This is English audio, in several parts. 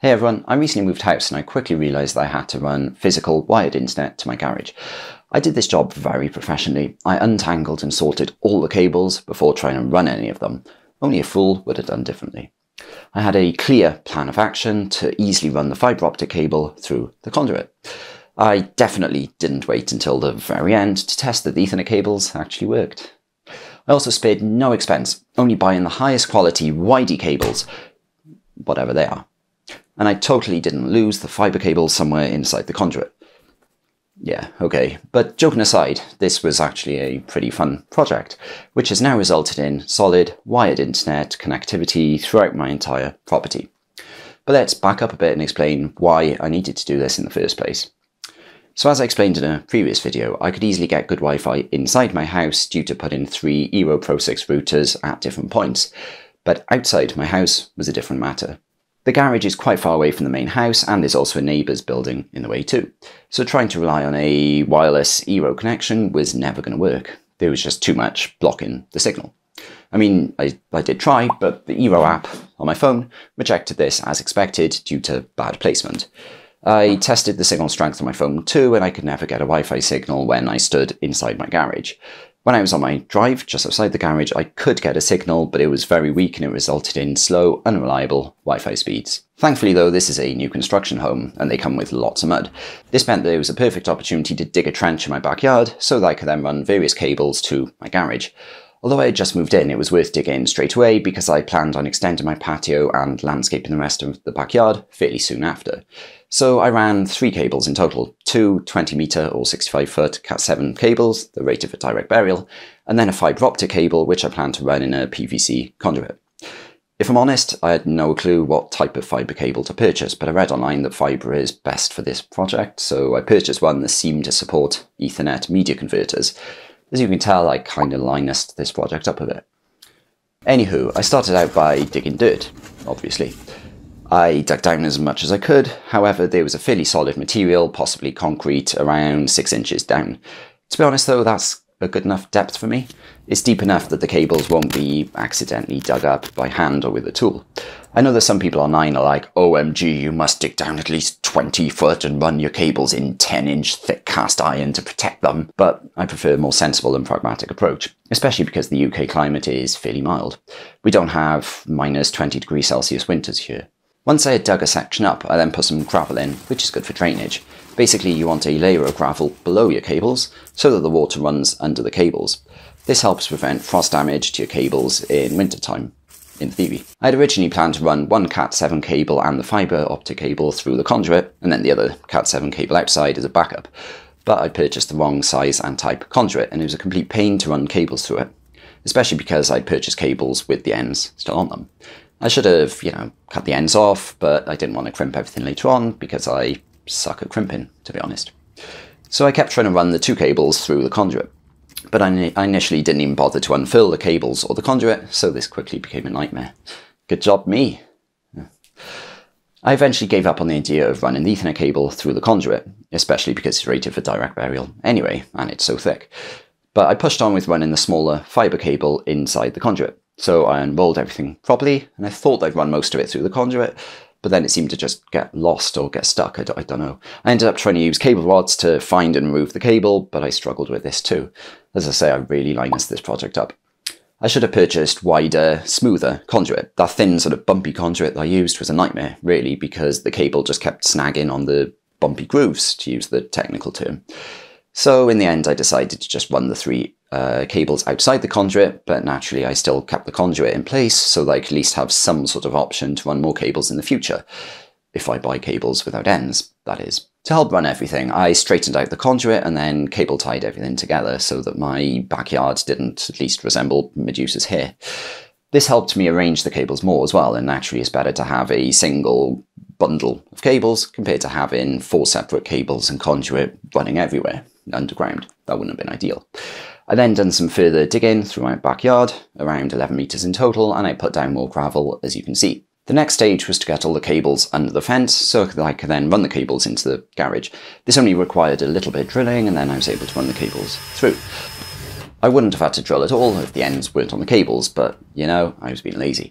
Hey everyone, I recently moved house and I quickly realised that I had to run physical wired internet to my garage. I did this job very professionally. I untangled and sorted all the cables before trying to run any of them. Only a fool would have done differently. I had a clear plan of action to easily run the fibre optic cable through the conduit. I definitely didn't wait until the very end to test that the Ethernet cables actually worked. I also spared no expense, only buying the highest quality widey cables, whatever they are. And I totally didn't lose the fibre cable somewhere inside the conduit. Yeah, okay, but joking aside, this was actually a pretty fun project, which has now resulted in solid wired internet connectivity throughout my entire property. But let's back up a bit and explain why I needed to do this in the first place. So as I explained in a previous video, I could easily get good Wi-Fi inside my house due to putting 3 Eero Pro 6 routers at different points, but outside my house was a different matter. The garage is quite far away from the main house, and there's also a neighbour's building in the way too. So trying to rely on a wireless Eero connection was never going to work. There was just too much blocking the signal. I mean, I did try, but the Eero app on my phone rejected this as expected due to bad placement. I tested the signal strength on my phone too, and I could never get a Wi-Fi signal when I stood inside my garage. When I was on my drive just outside the garage, I could get a signal, but it was very weak and it resulted in slow, unreliable Wi-Fi speeds. Thankfully though, this is a new construction home and they come with lots of mud. This meant that it was a perfect opportunity to dig a trench in my backyard so that I could then run various cables to my garage. Although I had just moved in, it was worth digging straight away because I planned on extending my patio and landscaping the rest of the backyard fairly soon after. So I ran 3 cables in total, 2 20-metre or 65-foot CAT7 cables, the rated for direct burial, and then a fibre optic cable which I planned to run in a PVC conduit. If I'm honest, I had no clue what type of fibre cable to purchase, but I read online that Fibre is best for this project, so I purchased one that seemed to support Ethernet media converters. As you can tell, I kind of Linused this project up a bit. Anywho, I started out by digging dirt, obviously. I dug down as much as I could, however there was a fairly solid material, possibly concrete, around 6 inches down. To be honest though, that's a good enough depth for me. It's deep enough that the cables won't be accidentally dug up by hand or with a tool. I know that some people online are like, OMG, you must dig down at least 20 foot and run your cables in 10-inch thick cast iron to protect them, but I prefer a more sensible and pragmatic approach, especially because the UK climate is fairly mild. We don't have minus 20 degrees Celsius winters here. Once I had dug a section up, I then put some gravel in, which is good for drainage. Basically, you want a layer of gravel below your cables so that the water runs under the cables. This helps prevent frost damage to your cables in wintertime, in theory. I had originally planned to run one CAT7 cable and the fibre optic cable through the conduit, and then the other CAT7 cable outside as a backup. But I purchased the wrong size and type conduit, and it was a complete pain to run cables through it, especially because I'd purchased cables with the ends still on them. I should have, cut the ends off, but I didn't want to crimp everything later on because I suck at crimping, to be honest. So I kept trying to run the 2 cables through the conduit, but I initially didn't even bother to unfill the cables or the conduit, so this quickly became a nightmare. Good job, me. I eventually gave up on the idea of running the Ethernet cable through the conduit, especially because it's rated for direct burial anyway, and it's so thick. But I pushed on with running the smaller fibre cable inside the conduit. So I unrolled everything properly, and I thought I'd run most of it through the conduit, but then it seemed to just get lost or get stuck, I don't know. I ended up trying to use cable rods to find and remove the cable, but I struggled with this too. As I say, I really Linused this project up. I should have purchased wider, smoother conduit. That thin sort of bumpy conduit that I used was a nightmare, really, because the cable just kept snagging on the bumpy grooves, to use the technical term. So in the end, I decided to just run the 3 cables outside the conduit, but naturally I still kept the conduit in place so that I could at least have some sort of option to run more cables in the future. If I buy cables without ends, that is. To help run everything, I straightened out the conduit and then cable tied everything together so that my backyard didn't at least resemble Medusa's hair. This helped me arrange the cables more as well, and naturally it's better to have a single bundle of cables compared to having 4 separate cables and conduit running everywhere underground. That wouldn't have been ideal. I then done some further digging through my backyard, around 11 metres in total, and I put down more gravel, as you can see. The next stage was to get all the cables under the fence so that I could then run the cables into the garage. This only required a little bit of drilling, and then I was able to run the cables through. I wouldn't have had to drill at all if the ends weren't on the cables, but, I was being lazy.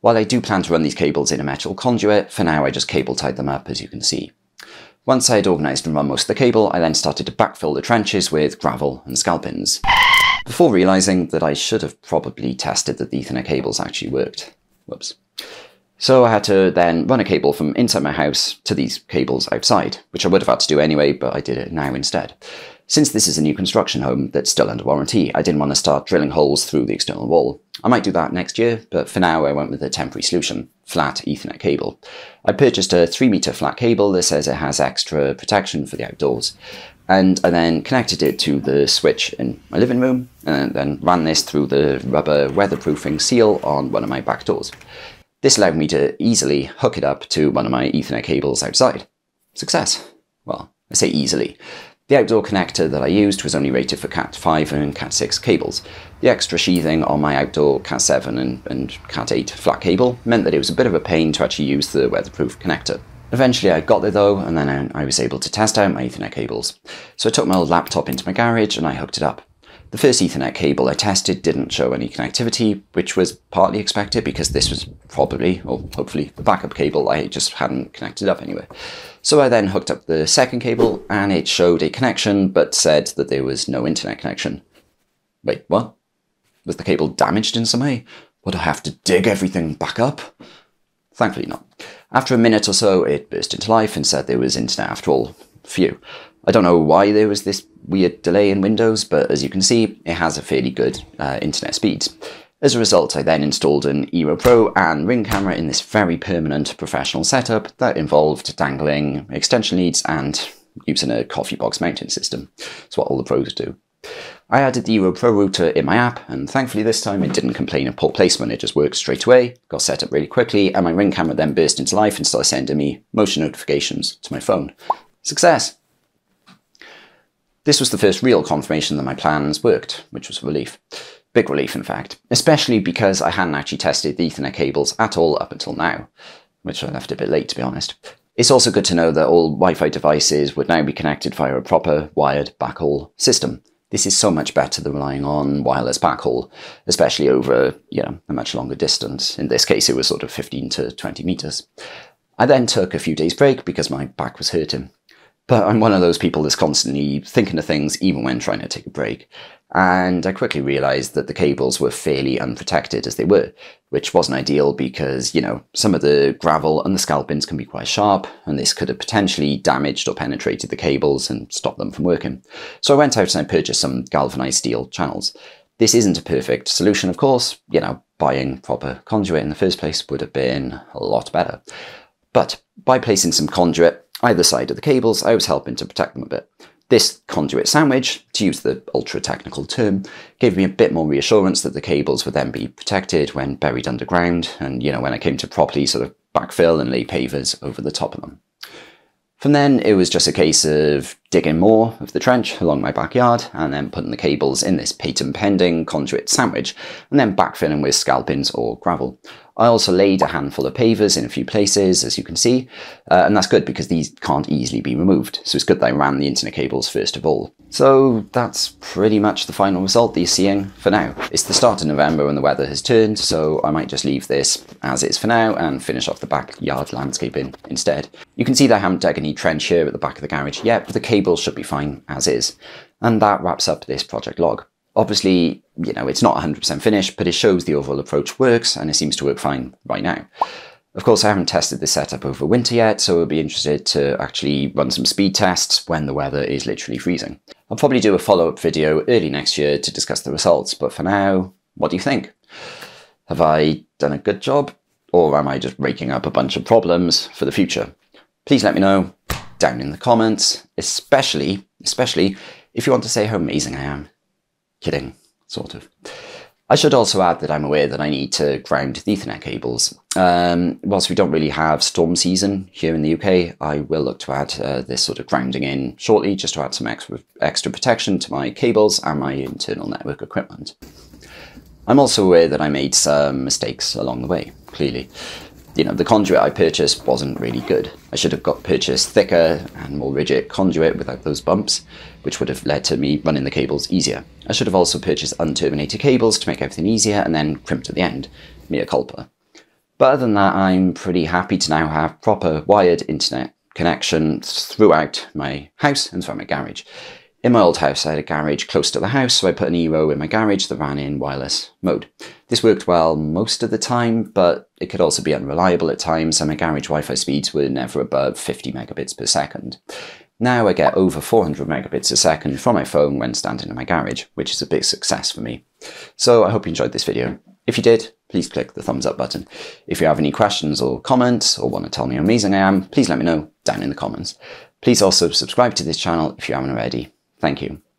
While I do plan to run these cables in a metal conduit, for now I just cable tied them up, as you can see. Once I had organised and run most of the cable, I then started to backfill the trenches with gravel and scalpings, before realising that I should have probably tested that the Ethernet cables actually worked. Whoops. So I had to then run a cable from inside my house to these cables outside, which I would have had to do anyway, but I did it now instead. Since this is a new construction home that's still under warranty, I didn't want to start drilling holes through the external wall. I might do that next year, but for now I went with a temporary solution, flat Ethernet cable. I purchased a 3-metre flat cable that says it has extra protection for the outdoors, and I then connected it to the switch in my living room, and then ran this through the rubber weatherproofing seal on one of my back doors. This allowed me to easily hook it up to one of my Ethernet cables outside. Success. Well, I say easily. The outdoor connector that I used was only rated for CAT5 and CAT6 cables. The extra sheathing on my outdoor CAT7 and CAT8 flat cable meant that it was a bit of a pain to actually use the weatherproof connector. Eventually I got there though, and then I was able to test out my Ethernet cables. So I took my old laptop into my garage and I hooked it up. The first Ethernet cable I tested didn't show any connectivity, which was partly expected because this was probably, or hopefully, the backup cable I just hadn't connected up anyway. So I then hooked up the second cable and it showed a connection but said that there was no internet connection. Wait, what? Was the cable damaged in some way? Would I have to dig everything back up? Thankfully not. After a minute or so it burst into life and said there was internet after all. Phew. I don't know why there was this weird delay in Windows, but as you can see, it has a fairly good internet speeds. As a result, I then installed an Eero Pro and Ring camera in this very permanent professional setup that involved dangling extension leads and using a coffee box mounting system. It's what all the pros do. I added the Eero Pro router in my app, and thankfully this time it didn't complain of poor placement, it just worked straight away, got set up really quickly, and my Ring camera then burst into life and started sending me motion notifications to my phone. Success! This was the first real confirmation that my plans worked, which was a relief. Big relief, in fact. Especially because I hadn't actually tested the Ethernet cables at all up until now, which I left a bit late, to be honest. It's also good to know that all Wi-Fi devices would now be connected via a proper wired backhaul system. This is so much better than relying on wireless backhaul, especially over, a much longer distance. In this case, it was sort of 15 to 20 meters. I then took a few days break because my back was hurting. But I'm one of those people that's constantly thinking of things even when trying to take a break. And I quickly realised that the cables were fairly unprotected as they were, which wasn't ideal because, some of the gravel and the scalpings can be quite sharp, and this could have potentially damaged or penetrated the cables and stopped them from working. So I went out and I purchased some galvanised steel channels. This isn't a perfect solution, of course. Buying proper conduit in the first place would have been a lot better. But by placing some conduit either side of the cables, I was helping to protect them a bit. This conduit sandwich, to use the ultra-technical term, gave me a bit more reassurance that the cables would then be protected when buried underground and, when I came to properly sort of backfill and lay pavers over the top of them. From then, it was just a case of digging more of the trench along my backyard and then putting the cables in this patent-pending conduit sandwich and then backfilling with scalpings or gravel. I also laid a handful of pavers in a few places, as you can see, and that's good because these can't easily be removed, so it's good that I ran the internet cables first of all. So that's pretty much the final result that you're seeing for now. It's the start of November and the weather has turned, so I might just leave this as is for now and finish off the backyard landscaping instead. You can see that I haven't dug any trench here at the back of the garage yet, but the cables should be fine as is. And that wraps up this project log. Obviously, it's not 100% finished, but it shows the overall approach works, and it seems to work fine right now. Of course, I haven't tested this setup over winter yet, so I'll be interested to actually run some speed tests when the weather is literally freezing. I'll probably do a follow-up video early next year to discuss the results, but for now, what do you think? Have I done a good job, or am I just raking up a bunch of problems for the future? Please let me know down in the comments, especially if you want to say how amazing I am. Kidding, sort of. I should also add that I'm aware that I need to ground the Ethernet cables. Whilst we don't really have storm season here in the UK, I will look to add this sort of grounding in shortly, just to add some extra protection to my cables and my internal network equipment. I'm also aware that I made some mistakes along the way, clearly. The conduit I purchased wasn't really good. I should have purchased thicker and more rigid conduit without those bumps, which would have led to me running the cables easier. I should have also purchased unterminated cables to make everything easier and then crimped at the end. Mea culpa. But other than that, I'm pretty happy to now have proper wired internet connection throughout my house and throughout my garage. In my old house, I had a garage close to the house, so I put an Eero in my garage that ran in wireless mode. This worked well most of the time, but it could also be unreliable at times, and my garage Wi-Fi speeds were never above 50 megabits per second. Now I get over 400 megabits a second from my phone when standing in my garage, which is a big success for me. So I hope you enjoyed this video. If you did, please click the thumbs up button. If you have any questions or comments, or want to tell me how amazing I am, please let me know down in the comments. Please also subscribe to this channel if you haven't already. Thank you.